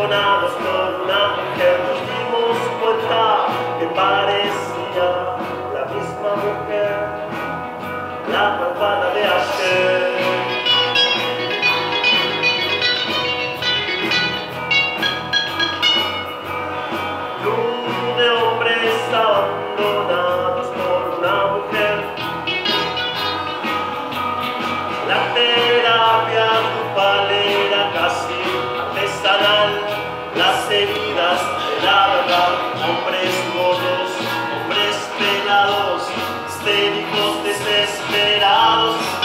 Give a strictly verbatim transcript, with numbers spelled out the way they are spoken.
abandonados por una mujer, nos dimos cuenta que parecía la misma mujer, la malvada de ayer. Luz de hombres abandonados por una mujer, la terapia grupal era casi artesanal, las heridas de la verdad, hombres gordos, hombres pelados, histéricos, desesperados.